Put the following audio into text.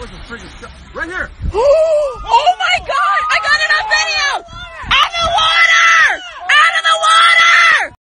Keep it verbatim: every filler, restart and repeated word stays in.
was a freaking shot. Right here. Oh my